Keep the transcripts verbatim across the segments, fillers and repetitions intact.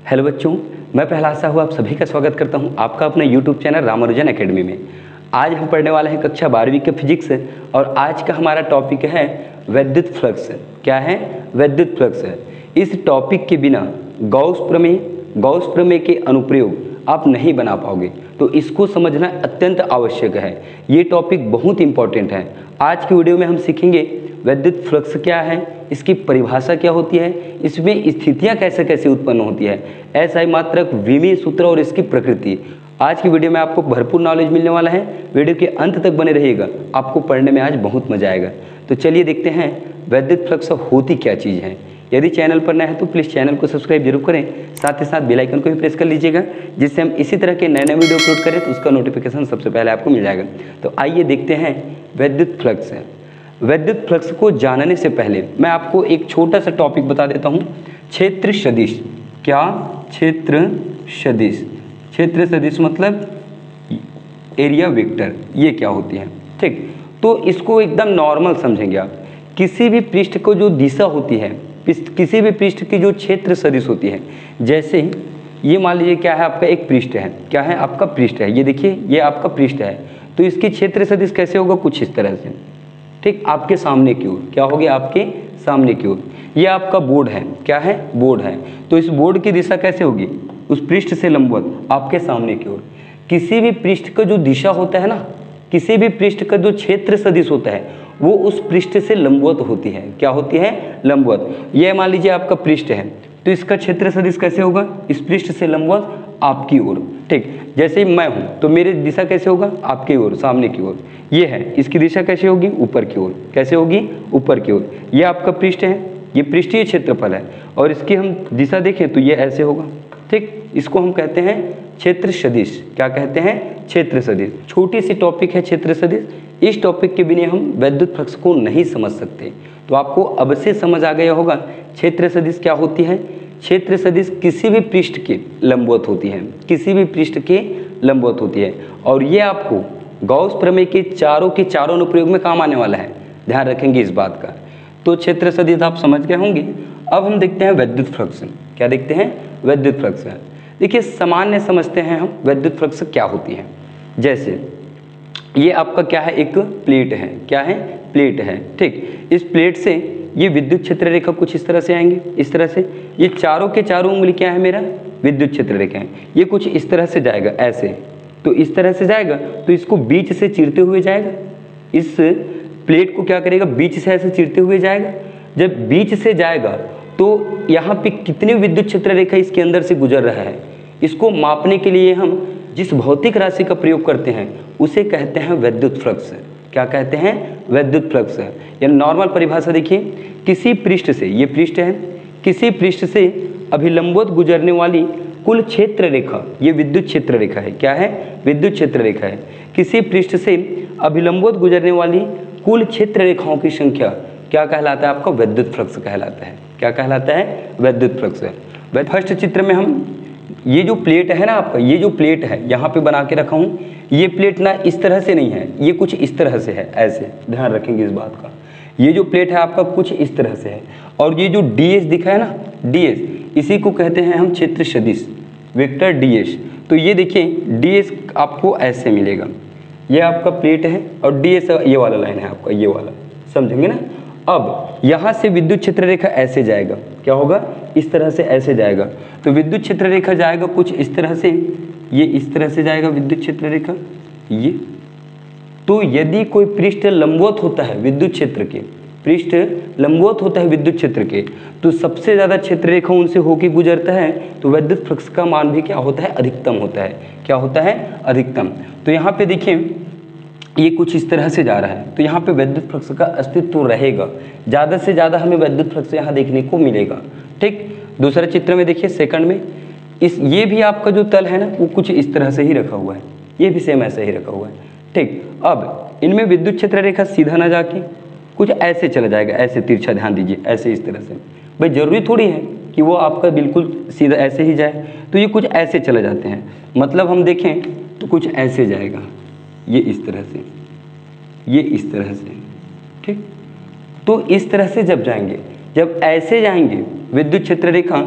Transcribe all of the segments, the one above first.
Hello बच्चों, मैं प्रहलाद साहू आप सभी का स्वागत करता हूं आपका अपने यूट्यूब चैनल रामानुजन एकेडमी में। आज हम पढ़ने वाले हैं कक्षा बारहवीं के फिजिक्स और आज का हमारा टॉपिक है वैद्युत फ्लक्स। क्या है? वैद्युत फ्लक्स। इस टॉपिक के बिना गॉस प्रमेय गॉस प्रमेय के अनुप्रयोग आप नहीं बना पाओगे, तो इसको समझना अत्यंत आवश्यक है। ये टॉपिक बहुत इंपॉर्टेंट है। आज की वीडियो में हम सीखेंगे वैद्युत फ्लक्स क्या है, इसकी परिभाषा क्या होती है, इसमें स्थितियां कैसे कैसे उत्पन्न होती है, एसआई मात्रक, विमीय सूत्र और इसकी प्रकृति। आज की वीडियो में आपको भरपूर नॉलेज मिलने वाला है। वीडियो के अंत तक बने रहिएगा, आपको पढ़ने में आज बहुत मजा आएगा। तो चलिए देखते हैं वैद्युत फ्लक्स होती क्या चीज़ है। यदि चैनल पर नए हैं तो प्लीज़ चैनल को सब्सक्राइब जरूर करें, साथ ही साथ बेल आइकन को भी प्रेस कर लीजिएगा, जिससे हम इसी तरह के नए नए वीडियो अपलोड करें तो उसका नोटिफिकेशन सबसे पहले आपको मिल जाएगा। तो आइए देखते हैं वैद्युत फ्लक्स है। वैद्युत फ्लक्स को जानने से पहले मैं आपको एक छोटा सा टॉपिक बता देता हूँ, क्षेत्र सदिश। क्या? क्षेत्र सदिश। क्षेत्र सदिश मतलब एरिया वेक्टर, ये क्या होती है। ठीक, तो इसको एकदम नॉर्मल समझेंगे आप। किसी भी पृष्ठ को जो दिशा होती है, किसी भी पृष्ठ की जो क्षेत्र सदिश होती है, जैसे ये मान लीजिए क्या है, आपका एक पृष्ठ है। क्या है? आपका पृष्ठ है। ये देखिए, ये आपका पृष्ठ है, तो इसकी क्षेत्र सदिश कैसे होगा? कुछ इस तरह से। ठीक, आपके सामने की ओर। क्या होगी? आपके सामने की ओर। ये आपका बोर्ड है। क्या है? बोर्ड है। तो इस बोर्ड की दिशा कैसे होगी? उस पृष्ठ से लंबवत आपके सामने की ओर। किसी भी पृष्ठ का जो दिशा होता है ना, किसी भी पृष्ठ का जो क्षेत्र सदिश होता है वो उस पृष्ठ से लंबवत होती है। क्या होती है? लंबवत। ये मान लीजिए आपका पृष्ठ है, तो इसका क्षेत्र सदिश कैसे होगा? इस पृष्ठ से लंबवत आपकी ओर। ठीक, जैसे मैं हूं तो मेरी दिशा कैसे होगा? आपकी ओर, सामने की ओर। ये है, इसकी दिशा कैसे होगी? ऊपर की ओर। कैसे होगी? ऊपर की ओर। ये आपका पृष्ठ है, ये पृष्ठीय क्षेत्रफल है, और इसकी हम दिशा देखें तो ये ऐसे होगा। ठीक, इसको हम कहते हैं क्षेत्र सदिश। क्या कहते हैं? क्षेत्र सदिश। छोटी सी टॉपिक है क्षेत्र सदिश। इस टॉपिक के बिना हम वैद्युत फ्लक्स को नहीं समझ सकते। तो आपको अब से समझ आ गया होगा क्षेत्र सदिश क्या होती है। क्षेत्र सदिश किसी भी पृष्ठ के लंबवत होती है, किसी भी पृष्ठ के लंबवत होती है, और ये आपको गॉस प्रमेय के चारों के चारों अनुप्रयोग में काम आने वाला है। ध्यान रखेंगे इस बात का। तो क्षेत्र सदिश आप समझ गए होंगे। अब हम देखते हैं वैद्युत फ्लक्स। क्या देखते हैं? वैद्युत फ्लक्स। देखिए, सामान्य समझते हैं हम वैद्युत फ्लक्स क्या होती है। जैसे ये आपका क्या है? एक प्लेट है। क्या है? प्लेट है। ठीक, इस प्लेट से ये विद्युत क्षेत्र रेखा कुछ इस तरह से आएंगे, इस तरह से। ये चारों के चारों उंगली क्या है? मेरा विद्युत क्षेत्र रेखा है। ये कुछ इस तरह से जाएगा, ऐसे। तो इस तरह से जाएगा, तो इसको बीच से चीरते हुए जाएगा। इस प्लेट को क्या करेगा? बीच से ऐसे चीरते हुए जाएगा। जब बीच से जाएगा तो यहाँ पे कितनी विद्युत क्षेत्र रेखा इसके अंदर से गुजर रहा है, इसको मापने के लिए हम जिस भौतिक राशि का प्रयोग करते हैं उसे कहते हैं वैद्युत फ्लक्स। क्या कहते हैं? वैद्युत फ्लक्स। या नॉर्मल परिभाषा देखिए, किसी पृष्ठ से, ये पृष्ठ है, किसी पृष्ठ से अभिलंबवत गुजरने वाली कुल क्षेत्र रेखा, ये विद्युत क्षेत्र रेखा है। क्या है? विद्युत क्षेत्र रेखा है। किसी पृष्ठ से अभिलंबवत गुजरने वाली कुल क्षेत्र रेखाओं की संख्या क्या कहलाता है? आपका वैद्युत फ्लक्स कहलाता है। क्या कहलाता है? वैद्युत फ्लक्स। फर्स्ट चित्र में हम ये जो प्लेट है ना आपका, ये जो प्लेट है यहाँ पे बना के रखा हूँ, ये प्लेट ना इस तरह से नहीं है, ये कुछ इस तरह से है, ऐसे। ध्यान रखेंगे इस बात का। ये जो प्लेट है आपका कुछ इस तरह से है, और ये जो डी एस दिखा है ना, डी एस, इसी को कहते हैं हम क्षेत्र सदिश, वेक्टर डी एस। तो ये देखिए, डी एस आपको ऐसे मिलेगा। ये आपका प्लेट है और डी एस ये वाला लाइन है आपका, ये वाला। समझेंगे ना? अब यहाँ से विद्युत क्षेत्र रेखा ऐसे जाएगा। क्या होगा? इस तरह से ऐसे जाएगा। तो विद्युत क्षेत्र रेखा जाएगा कुछ इस तरह से, ये इस तरह से जाएगा विद्युत क्षेत्र रेखा, ये। तो यदि कोई पृष्ठ लंबवत होता है विद्युत क्षेत्र के, पृष्ठ लंबवत होता है विद्युत क्षेत्र के, तो सबसे ज़्यादा क्षेत्र रेखा उनसे होकर गुजरता है, तो वैद्युत फ्लक्स का मान भी क्या होता है? अधिकतम होता है। क्या होता है? अधिकतम। तो यहाँ पे देखिए, ये कुछ इस तरह से जा रहा है, तो यहाँ पे वैद्युत फ्लक्स का अस्तित्व रहेगा। ज़्यादा से ज़्यादा हमें वैद्युत फ्लक्स यहाँ देखने को मिलेगा। ठीक, दूसरे चित्र में देखिए, सेकंड में, इस ये भी आपका जो तल है ना, वो कुछ इस तरह से ही रखा हुआ है, ये भी सेम ऐसे ही रखा हुआ है। ठीक, अब इनमें विद्युत क्षेत्र रेखा सीधा ना जाके कुछ ऐसे चला जाएगा, ऐसे तिरछा। ध्यान दीजिए, ऐसे इस तरह से। भाई जरूरी थोड़ी है कि वो आपका बिल्कुल सीधा ऐसे ही जाए, तो ये कुछ ऐसे चले जाते हैं। मतलब हम देखें तो कुछ ऐसे जाएगा, ये इस तरह से, ये इस तरह से। ठीक, तो इस तरह से जब जाएंगे, जब ऐसे जाएंगे विद्युत क्षेत्र रेखा,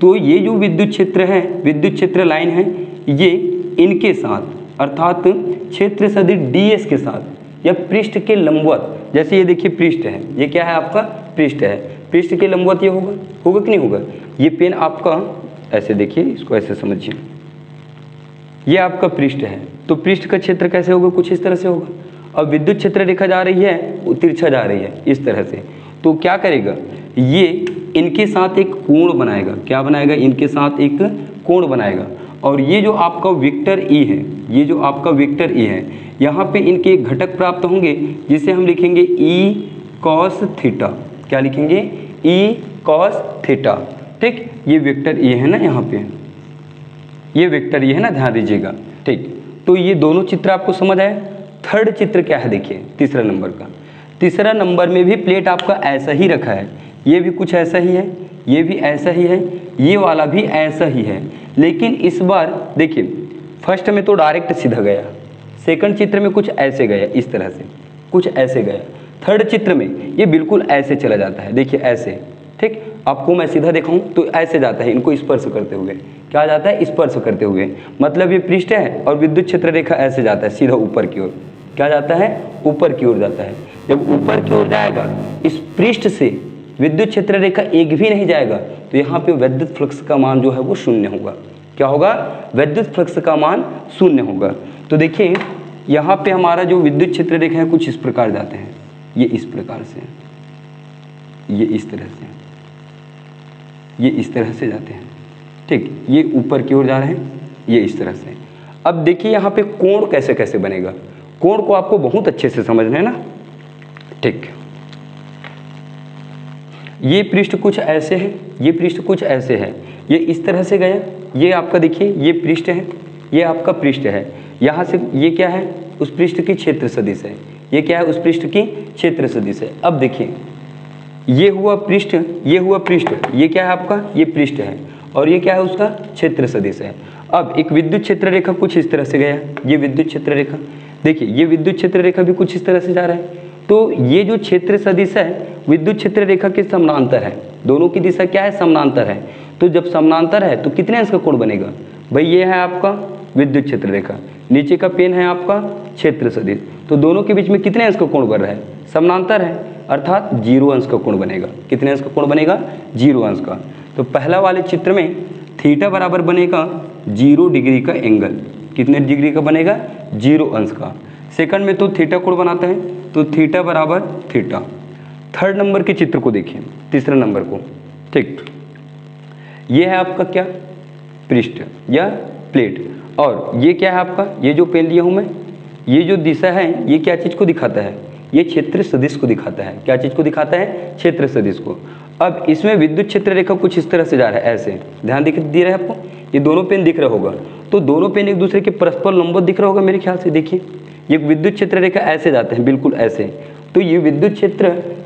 तो ये जो विद्युत क्षेत्र है, विद्युत क्षेत्र लाइन है, ये इनके साथ अर्थात क्षेत्र सदिश ds के साथ या पृष्ठ के लंबवत, जैसे ये देखिए पृष्ठ है, ये क्या है आपका पृष्ठ है, पृष्ठ के लंबवत ये होगा, होगा कि नहीं होगा। ये पेन आपका ऐसे देखिए, इसको ऐसे समझिए, ये आपका पृष्ठ है, तो पृष्ठ का क्षेत्र कैसे होगा, कुछ इस तरह से होगा। अब विद्युत क्षेत्र रेखा जा रही है, वो तिरछा जा रही है इस तरह से, तो क्या करेगा, ये इनके साथ एक कोण बनाएगा, क्या बनाएगा, इनके साथ एक कोण बनाएगा। और ये जो आपका वेक्टर ई है, ये जो आपका वेक्टर ई है, यहाँ पे इनके एक घटक प्राप्त होंगे जिसे हम लिखेंगे ई कॉस थीटा, क्या लिखेंगे, ई कॉस थीटा, ठीक। ये वेक्टर ई है ना, यहाँ पे ये वेक्टर ई है ना, ध्यान दीजिएगा, ठीक। तो ये दोनों चित्र आपको समझ आए। थर्ड चित्र क्या है, देखिए तीसरा नंबर का, तीसरा नंबर में भी प्लेट आपका ऐसा ही रखा है, ये भी कुछ ऐसा ही है, ये भी ऐसा ही है, ये वाला भी ऐसा ही है, लेकिन इस बार देखिए फर्स्ट में तो डायरेक्ट सीधा गया, सेकंड चित्र में कुछ ऐसे गया, इस तरह से कुछ ऐसे गया, थर्ड चित्र में ये बिल्कुल ऐसे चला जाता है, देखिए ऐसे, ठीक। आपको मैं सीधा दिखाऊं तो ऐसे जाता है, इनको स्पर्श करते हुए, क्या जाता है, स्पर्श करते हुए, मतलब ये पृष्ठ है और विद्युत क्षेत्र रेखा ऐसे जाता है सीधा ऊपर की ओर, क्या जाता है, ऊपर की ओर जाता है। जब ऊपर की ओर जाएगा, इस पृष्ठ से विद्युत क्षेत्र रेखा एक भी नहीं जाएगा, तो यहाँ पे विद्युत फ्लक्स का मान जो है वो शून्य होगा, क्या होगा, विद्युत फ्लक्स का मान शून्य होगा। तो देखिए यहाँ पे हमारा जो विद्युत क्षेत्र रेखा है कुछ इस प्रकार जाते हैं, ये इस प्रकार से, ये इस तरह से, ये इस तरह से जाते हैं, ठीक। ये ऊपर की ओर जा रहे हैं, ये इस तरह से। अब देखिए यहाँ पे कोण कैसे कैसे बनेगा, कोण को आपको बहुत अच्छे से समझना है ना, ठीक। ये पृष्ठ कुछ ऐसे है, ये पृष्ठ कुछ ऐसे है, ये इस तरह से गया, ये आपका देखिए ये पृष्ठ है, ये आपका पृष्ठ है, यहाँ से ये क्या है, उस पृष्ठ की क्षेत्र सदिश है, ये क्या है, उस पृष्ठ की क्षेत्र सदिश है। अब देखिए ये हुआ पृष्ठ, ये हुआ पृष्ठ, ये क्या है आपका, ये पृष्ठ है, और ये क्या है, उसका क्षेत्र सदिश है। अब एक विद्युत क्षेत्र रेखा कुछ इस तरह से गया, ये विद्युत क्षेत्र रेखा, देखिए ये विद्युत क्षेत्र रेखा भी कुछ इस तरह से जा रहा है, तो ये जो क्षेत्र सदिश है विद्युत क्षेत्र रेखा के समानांतर है, दोनों की दिशा क्या है, समानांतर है। तो जब समानांतर है तो कितने अंश का कोण बनेगा, भाई ये है आपका विद्युत क्षेत्र रेखा, नीचे का पेन है आपका क्षेत्र सदिश, तो दोनों के बीच में कितने अंश का कोण बन रहा है, समानांतर है, अर्थात जीरो अंश का कोण बनेगा। कितने अंश का कोण बनेगा, जीरो अंश का। तो पहला वाले चित्र में थीटा बराबर बनेगा जीरो डिग्री का एंगल, कितने डिग्री का बनेगा, जीरो अंश का। सेकंड में तो थीटा कोण बनाता है, तो थीटा बराबर थीटा। थर्ड नंबर के चित्र को देखिए, तीसरे नंबर को, ठीक। ये है आपका क्या, पृष्ठ या प्लेट, और ये क्या है आपका, ये जो पेन लिया हूँ मैं, ये जो दिशा है ये क्या चीज़ को दिखाता है, ये क्षेत्र सदिश को दिखाता है, क्या चीज़ को दिखाता है, क्षेत्र सदिश को। अब इसमें विद्युत क्षेत्र रेखा कुछ इस तरह से जा रहा है, ऐसे, ध्यान दिख दे रहा है आपको, ये दोनों पेन दिख रहा होगा, तो दोनों पेन एक दूसरे के परस्पर लंबवत दिख रहा होगा मेरे ख्याल से। देखिए ये विद्युत क्षेत्र रेखा ऐसे जाते हैं, बिल्कुल ऐसे, तो ये विद्युत क्षेत्र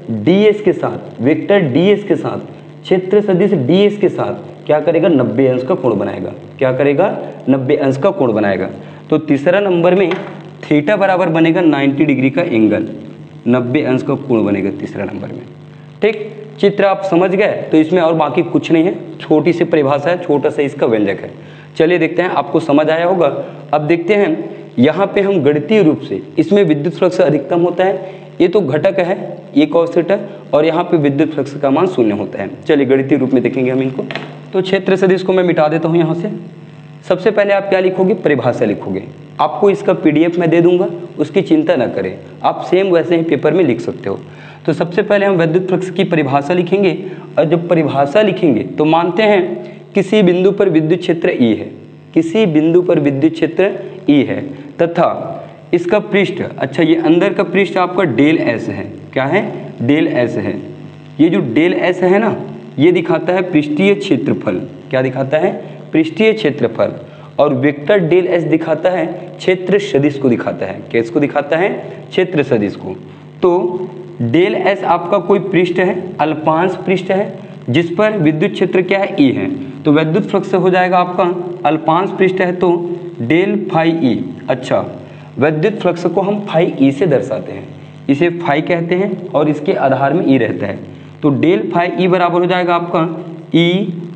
ds के साथ, वेक्टर ds के साथ, क्षेत्र सदिश ds के साथ क्या करेगा, नब्बे अंश का कोण बनाएगा, क्या करेगा, नब्बे अंश का कोण बनाएगा। तो तीसरा नंबर में थीटा बराबर बनेगा नब्बे डिग्री का एंगल, नब्बे अंश का कोण बनेगा तीसरा नंबर में, ठीक। चित्र आप समझ गए, तो इसमें और बाकी कुछ नहीं है, छोटी सी परिभाषा है, छोटा सा इसका व्यंजक है। चलिए देखते हैं, आपको समझ आया होगा। अब देखते हैं यहाँ पे हम गणितीय रूप से, इसमें विद्युत फ्लक्स अधिकतम होता है, ये तो घटक है ये कॉस थीटा, और यहाँ पे विद्युत फ्लक्स का मान शून्य होता है। चलिए गणितीय रूप में देखेंगे हम इनको। तो क्षेत्र सदिश को मैं मिटा देता हूँ यहाँ से। सबसे पहले आप क्या लिखोगे, परिभाषा लिखोगे, आपको इसका पीडीएफ में दे दूंगा, उसकी चिंता ना करें, आप सेम वैसे ही पेपर में लिख सकते हो। तो सबसे पहले हम विद्युत फ्लक्स की परिभाषा लिखेंगे, और जब परिभाषा लिखेंगे तो मानते हैं किसी बिंदु पर विद्युत क्षेत्र ई है, किसी बिंदु पर विद्युत क्षेत्र ई है, तथा इसका पृष्ठ, अच्छा ये अंदर का पृष्ठ आपका डेल एस है, क्या है, डेल एस है। ये जो डेल एस है ना, ये दिखाता है पृष्ठीय क्षेत्रफल, क्या दिखाता है, पृष्ठीय क्षेत्रफल, और वेक्टर डेल एस दिखाता है क्षेत्र सदिश को दिखाता है, किसको दिखाता है, क्षेत्र सदिश को। तो डेल एस आपका कोई पृष्ठ है, अल्पांश पृष्ठ है, जिस पर विद्युत क्षेत्र क्या है, ई है, तो विद्युत फ्लक्स हो जाएगा आपका, अल्पांश पृष्ठ है तो डेल फाई ई। अच्छा, विद्युत फ्लक्स को हम फाई ई से दर्शाते हैं, इसे फाई कहते हैं, और इसके आधार में ई रहता है, तो डेल फाई ई बराबर हो जाएगा आपका ई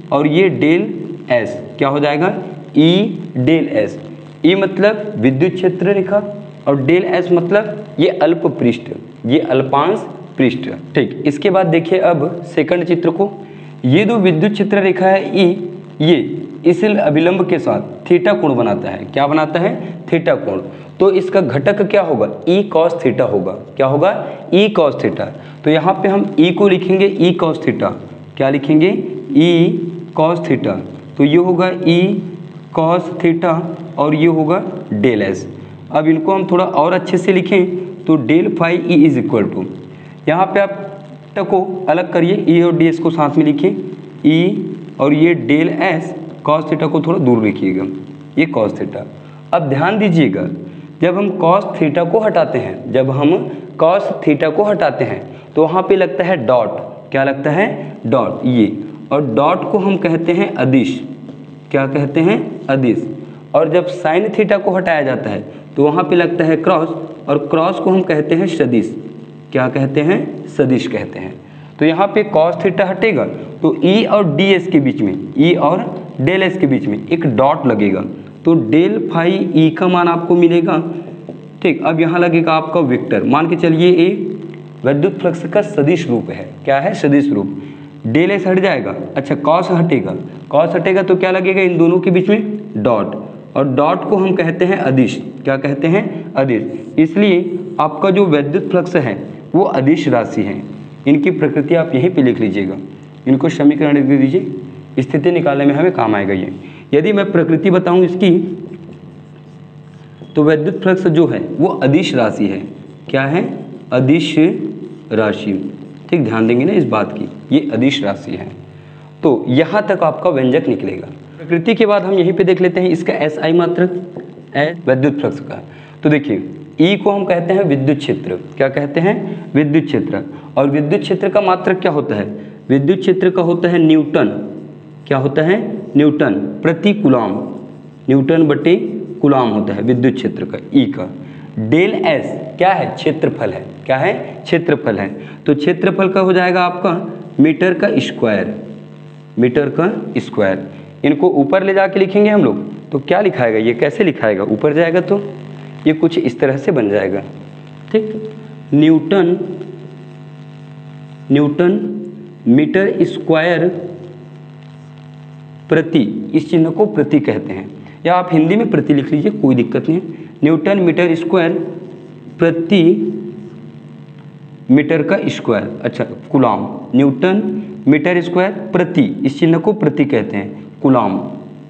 और ये डेल एस क्या हो जाएगा, ई डेल एस। ई मतलब विद्युत क्षेत्र रेखा और डेल एस मतलब ये अल्प पृष्ठ, ये अल्पांश पृष्ठ। ठीक, इसके बाद देखिए अब सेकंड चित्र को। ये जो विद्युत क्षेत्र रेखा है ई, ये इस अभिलंब के साथ थीटा कोण बनाता है। क्या बनाता है, थीटा कोण। तो इसका घटक क्या होगा, ई कॉस थीटा होगा। क्या होगा, ई कॉस थीटा। तो यहाँ पे हम ई को लिखेंगे ई कॉस थीटा। क्या लिखेंगे, ई कॉस थीटा। तो ये होगा ई कॉस थीटा और ये होगा डेल एस। अब इनको हम थोड़ा और अच्छे से लिखें तो del phi E is equal to, यहाँ पे आप को अलग करिए, ई और डी एस को साथ में लिखिए, ई और ये डेल एस, कॉस थीटा को थोड़ा दूर लिखिएगा, ये कॉस थीटा। अब ध्यान दीजिएगा, जब हम कॉस थीटा को हटाते हैं, जब हम कॉस थीटा को हटाते हैं तो वहाँ पे लगता है डॉट। क्या लगता है, डॉट, ये। और डॉट को हम कहते हैं अदिश। क्या कहते हैं, अदिश। और जब साइन थीटा को हटाया जाता है तो वहाँ पे लगता है क्रॉस, और क्रॉस को हम कहते हैं सदिश। क्या कहते हैं, सदिश कहते हैं। तो यहाँ पे कॉस थीटा हटेगा तो ई और डी एस के बीच में, ई और डेल एस के बीच में एक डॉट लगेगा, तो डेल फाई ई का मान आपको मिलेगा। ठीक, अब यहाँ लगेगा आपका वेक्टर। मान के चलिए ए विद्युत फ्लक्स का सदिश रूप है। क्या है, सदिश रूप। डेल एस हट जाएगा, अच्छा कॉस हटेगा, कॉस हटेगा तो क्या लगेगा, इन दोनों के बीच में डॉट, और डॉट को हम कहते हैं अदिश। क्या कहते हैं, अदिश। इसलिए आपका जो विद्युत फ्लक्स है वो अदिश राशि है। इनकी प्रकृति आप यहीं पे लिख लीजिएगा, इनको समीकरण लिख दीजिए, स्थिति निकालने में हमें काम आएगा ये। यदि मैं प्रकृति बताऊं इसकी, तो विद्युत फ्लक्स जो है वो अदिश राशि है। क्या है, अदिश राशि। ठीक, ध्यान देंगे ना इस बात की, ये अदिश राशि है। तो यहाँ तक आपका व्यंजक निकलेगा। प्रकृति के बाद हम यहीं पे देख लेते हैं इसका एस आई मात्रक, एस विद्युत फ्लक्स का। तो देखिए ई को हम कहते हैं विद्युत क्षेत्र। क्या कहते हैं, विद्युत क्षेत्र। और विद्युत क्षेत्र का मात्रक क्या होता है, विद्युत क्षेत्र का होता है न्यूटन। क्या होता है, न्यूटन प्रति कूलम। न्यूटन बटे कूलम होता है विद्युत क्षेत्र का, ई का। डेल एस क्या है, क्षेत्रफल है। क्या है, क्षेत्रफल है। तो क्षेत्रफल का हो जाएगा आपका मीटर का स्क्वायर, मीटर का स्क्वायर। इनको ऊपर ले जाके लिखेंगे हम लोग तो क्या लिखाएगा, ये कैसे लिखाएगा, ऊपर जाएगा तो ये कुछ इस तरह से बन जाएगा। ठीक, न्यूटन, न्यूटन मीटर स्क्वायर प्रति, इस चिन्ह को प्रति कहते हैं, या आप हिंदी में प्रति लिख लीजिए, कोई दिक्कत नहीं है। न्यूटन मीटर स्क्वायर प्रति मीटर का स्क्वायर, अच्छा कूलम। न्यूटन मीटर स्क्वायर प्रति, इस चिन्ह को प्रति कहते हैं, कूलम।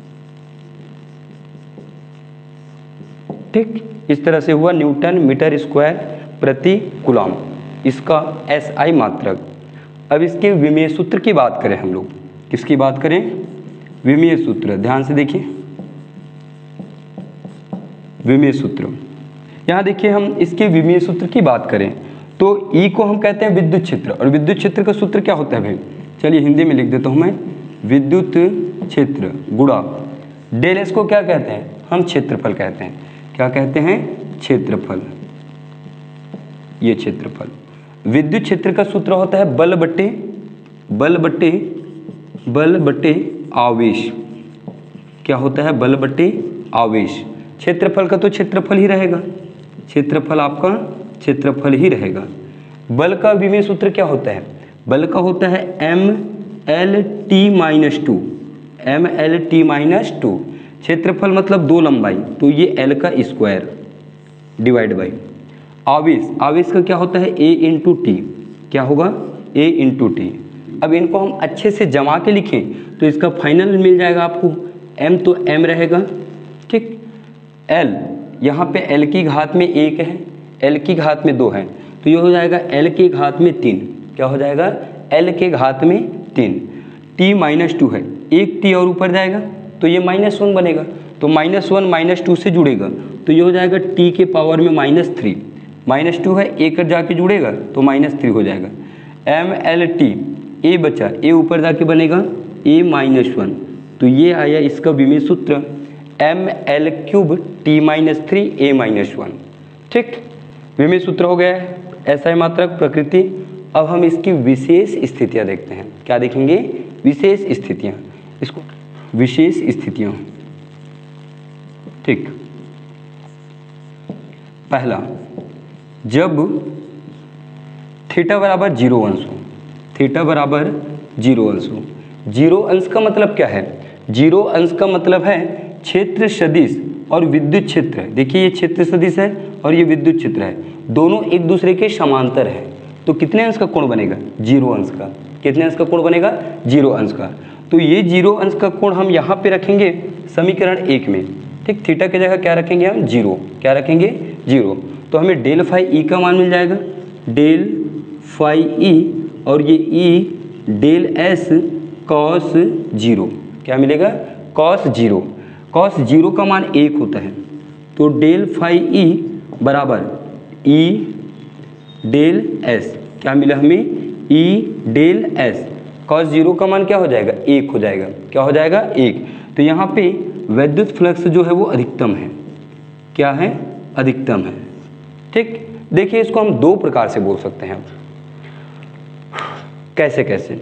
ठीक, इस तरह से हुआ न्यूटन मीटर स्क्वायर प्रति कूलम, इसका एस आई मात्रक। अब इसके विमेय सूत्र की बात करें हम लोग, किसकी बात करें, विमेय सूत्र। ध्यान से देखिए, विमेय सूत्र। यहाँ देखिए हम इसके विमेय सूत्र की बात करें तो ई को हम कहते हैं विद्युत क्षेत्र, और विद्युत क्षेत्र का सूत्र क्या होता है भाई, चलिए हिंदी में लिख देता हूँ मैं, विद्युत क्षेत्र गुणा डेल एस को क्या कहते हैं, हम क्षेत्रफल कहते हैं। क्या कहते हैं, क्षेत्रफल, ये क्षेत्रफल। विद्युत क्षेत्र का सूत्र होता है बल बट्टे, बल बट्टे, बल बट्टे आवेश। क्या होता है, बल बट्टे आवेश। क्षेत्रफल का तो क्षेत्रफल ही रहेगा, क्षेत्रफल आपका क्षेत्रफल ही रहेगा। बल का विमेय सूत्र क्या होता है, बल का होता है M L T minus two, M L T minus two. क्षेत्रफल मतलब दो लंबाई, तो ये एल का स्क्वायर डिवाइड बाई आवेश। आवेश का क्या होता है, ए इंटू टी। क्या होगा, ए इंटू टी। अब इनको हम अच्छे से जमा के लिखें तो इसका फाइनल मिल जाएगा आपको, एम तो एम रहेगा, ठीक। एल, यहाँ पे एल की घात में एक है, एल की घात में दो है, तो ये हो जाएगा एल की घात में तीन। क्या हो जाएगा, एल के घात में तीन। टी माइनस टू है, एक टी और ऊपर जाएगा तो ये माइनस वन बनेगा, तो माइनस वन माइनस टू से जुड़ेगा तो ये हो जाएगा टी के पावर में माइनस थ्री। माइनस टू है, एक जाके जुड़ेगा तो माइनस थ्री हो जाएगा। एम एल टी, ए बचा, ए ऊपर जाके बनेगा ए माइनस वन, तो ये आया इसका विमेय सूत्र M L cube T minus three A minus one, ठीक। विमेय सूत्र हो गया है, ऐसा है मात्रक प्रकृति। अब हम इसकी विशेष स्थितियां देखते हैं। क्या देखेंगे, विशेष स्थितियां। इसको विशेष स्थितियां, ठीक। पहला, जब थीटा बराबर जीरो अंश हो, थीटा बराबर जीरो अंश हो। जीरो अंश का मतलब क्या है? जीरो अंश का मतलब है क्षेत्र सदिश और विद्युत क्षेत्र। देखिए ये क्षेत्र सदिश है और ये विद्युत क्षेत्र है, दोनों एक दूसरे के समांतर है। तो कितने अंश का कोण बनेगा? जीरो अंश का। कितने अंश का कोण बनेगा? जीरो अंश का। तो ये जीरो अंश का कोण हम यहाँ पे रखेंगे समीकरण एक में, ठीक। थीटा की जगह क्या रखेंगे हम? जीरो। क्या रखेंगे? जीरो। तो हमें डेल फाई ई का मान मिल जाएगा, डेल फाई ई, और ये E del S cos zero. क्या मिलेगा? Cos zero. कॉस जीरो का मान एक होता है, तो डेल फाई ई बराबर ई डेल एस। क्या मिला हमें? E del S. Cos zero का मान क्या हो जाएगा? एक हो जाएगा। क्या हो जाएगा? एक। तो यहाँ पे वैद्युत फ्लक्स जो है वो अधिकतम है। क्या है? अधिकतम है, ठीक। देखिए इसको हम दो प्रकार से बोल सकते हैं। कैसे कैसे?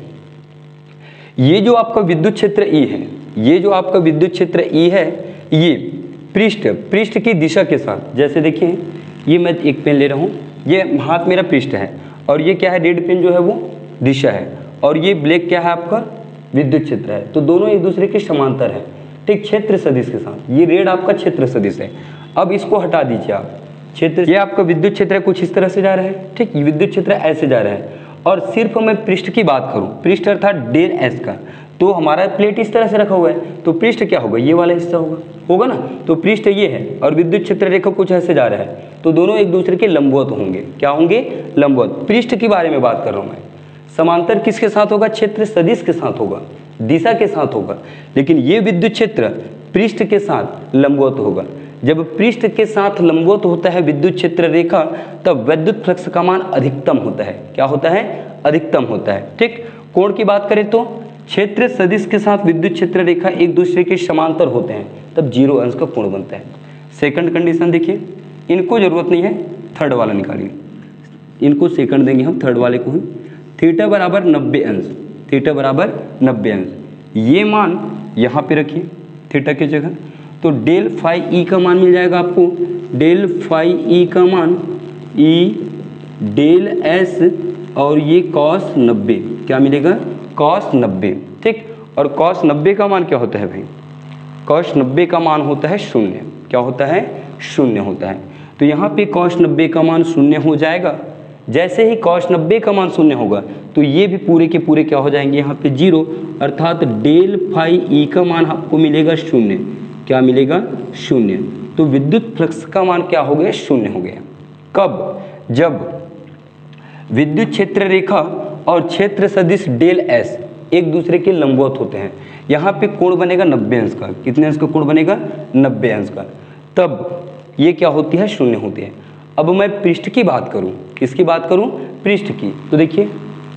ये जो आपका विद्युत क्षेत्र ई है, ये जो आपका विद्युत क्षेत्र ई है, ये पृष्ठ पृष्ठ की दिशा के साथ, जैसे देखिए ये मैं एक पेन ले रहा हूँ, ये हाथ मेरा पृष्ठ है और ये क्या है? रेड पेन जो है वो दिशा है, और ये ब्लैक क्या है? आपका विद्युत क्षेत्र है। तो दोनों एक दूसरे के समांतर है, ठीक। क्षेत्र सदिश के साथ ये रेड आपका क्षेत्र सदिश है। अब इसको हटा दीजिए आप, क्षेत्र, ये आपका विद्युत क्षेत्र कुछ इस तरह से जा रहा है, ठीक। विद्युत क्षेत्र ऐसे जा रहा है, और सिर्फ मैं पृष्ठ की बात करूं, पृष्ठ अर्थात डेल एस का, तो हमारा प्लेट इस तरह से रखा हुआ है, तो पृष्ठ क्या होगा? ये वाला हिस्सा होगा, होगा ना। तो पृष्ठ ये है और विद्युत क्षेत्र रेखा कुछ ऐसे जा रहा है, तो दोनों एक दूसरे के लंबवत होंगे। क्या होंगे? लंबवत। पृष्ठ की बारे में बात कर रहा हूं मैं। समांतर किसके साथ होगा? क्षेत्र सदिश के साथ होगा, दिशा के साथ होगा। लेकिन ये विद्युत क्षेत्र पृष्ठ के साथ लंबवत होगा। जब पृष्ठ के साथ लंबवत होता है विद्युत क्षेत्र रेखा, तब विद्युत फ्लक्स का मान अधिकतम होता है। क्या होता है? अधिकतम होता है, ठीक। कोण की बात करें तो क्षेत्र सदिश के साथ विद्युत क्षेत्र रेखा एक दूसरे के समांतर होते हैं, तब जीरो अंश का कोण बनता है। सेकंड कंडीशन देखिए, इनको जरूरत नहीं है, थर्ड वाला निकालिए। इनको सेकंड देंगे हम, थर्ड वाले को ही। थीटा बराबर नब्बे अंश, थीटा बराबर नब्बे अंश। ये मान यहाँ पे रखिए थीटा की जगह, तो डेल फाई ई का मान मिल जाएगा आपको, डेल फाई ई का मान ई डेल एस, और ये कॉस नब्बे। क्या मिलेगा? कॉस नब्बे, ठीक। और कॉस नब्बे का मान क्या होता है भाई? कॉस नब्बे का मान होता है शून्य। क्या होता है? शून्य होता है। तो यहाँ पे कॉस नब्बे का मान शून्य हो जाएगा। जैसे ही कॉस नब्बे का मान शून्य होगा, तो ये भी पूरे के पूरे क्या हो जाएंगे? यहाँ पे जीरो, अर्थात डेल फाई ई का मान आपको मिलेगा शून्य। क्या मिलेगा? शून्य। तो विद्युत फ्लक्स का मान क्या हो गया? शून्य हो गया। कब? जब विद्युत क्षेत्र रेखा और क्षेत्र सदिश डेल एस एक दूसरे के लंबवत होते हैं। यहाँ पे कोण बनेगा नब्बे अंश का। कितने अंश का कोण बनेगा? नब्बे अंश का। तब ये क्या होती है? शून्य होती है। अब मैं पृष्ठ की बात करूं, किसकी बात करूं? पृष्ठ की। तो देखिए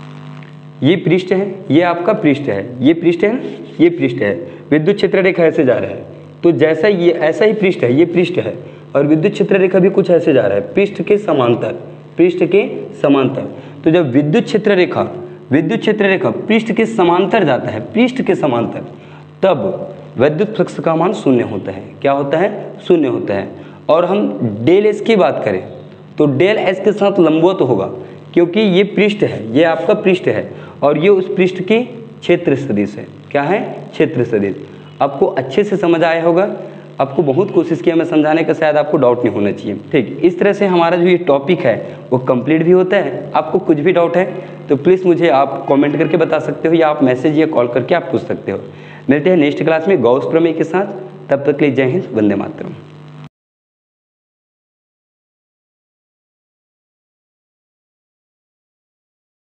ये पृष्ठ है, ये आपका पृष्ठ है, ये पृष्ठ है, ये पृष्ठ है। विद्युत क्षेत्र रेखा ऐसे जा रहा है, तो जैसा ये ऐसा ही पृष्ठ है, ये पृष्ठ है, और विद्युत क्षेत्र रेखा भी कुछ ऐसे जा रहा है, पृष्ठ के समांतर, पृष्ठ के समांतर। तो जब विद्युत क्षेत्र रेखा विद्युत क्षेत्र रेखा पृष्ठ के समांतर जाता है, पृष्ठ के समांतर, तब विद्युत फ्लक्स का मान शून्य होता है। क्या होता है? शून्य होता है। और हम डेल एस की बात करें तो डेल एस के साथ लंबवत होगा, क्योंकि ये पृष्ठ है, ये आपका पृष्ठ है, और ये उस पृष्ठ की क्षेत्र सदिश है। क्या है? क्षेत्र सदिश। आपको अच्छे से समझ आया होगा। आपको बहुत कोशिश किया मैं समझाने का, शायद आपको डाउट नहीं होना चाहिए। ठीक, इस तरह से हमारा जो ये टॉपिक है वो कंप्लीट भी होता है। आपको कुछ भी डाउट है तो प्लीज़ मुझे आप कमेंट करके बता सकते हो, या आप मैसेज या कॉल करके आप पूछ सकते हो। मिलते हैं नेक्स्ट क्लास में गॉस प्रमेय के साथ। तब तक के लिए जय हिंद, वंदे मातरम।